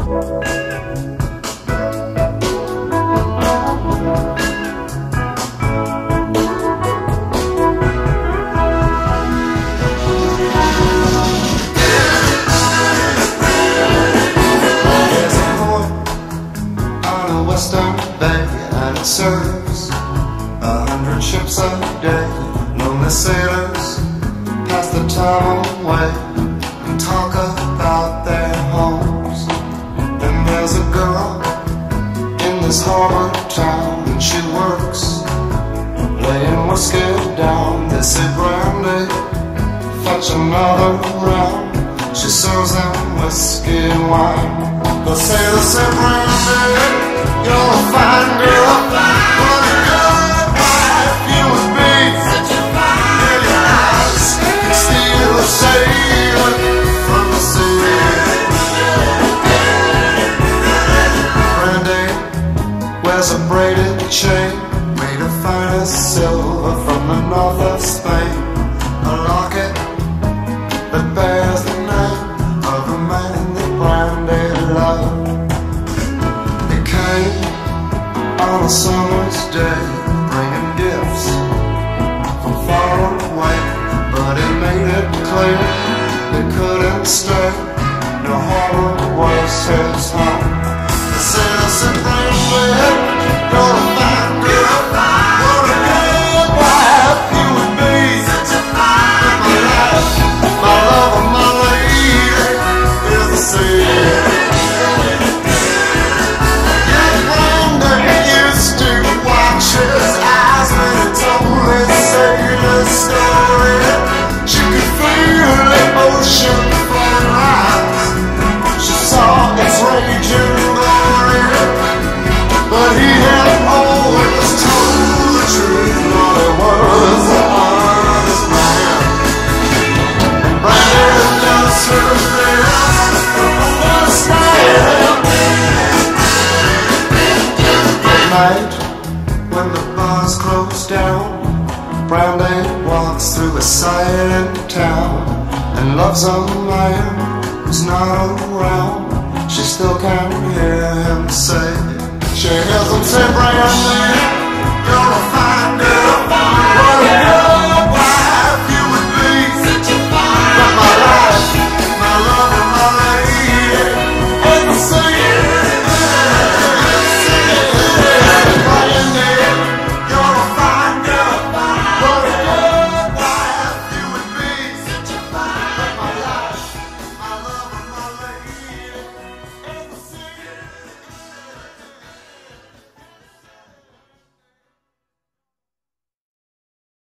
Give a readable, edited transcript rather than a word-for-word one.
And it serves 100 ships a day. Lonely sailors pass the time away and talk about their homes. And there's a girl in this harbor town, and she works laying whiskey down. They say, Brandy, fetch another round. She serves them whiskey and wine. They say, Brandy, you're a fine girl, what a good wife you would be. Such a fine girl, your eyes can steal a sailor from the sea. Brandy wears a braided chain made of finest silver from the north of Spain. A locket that bears the name of a man that Brandy loved. On a summer's day, bringing gifts from far away, but he made it clear they couldn't stay. No harbor was his home. They said, listen, Brandy, you're a fine girl, what a good wife you would be. Such a fine girl, my love and my lady is the sea. His eyes when he told his sailor story. She could feel emotion from her eyes. She saw its raging glory, but he had always told the truth. Lord, he was an honest man. And Brandy does her best to understand. At night, when the bars close down, Brandy walks through a silent town and loves a man who's not around. She still can hear him say, she hears him say, Brandy,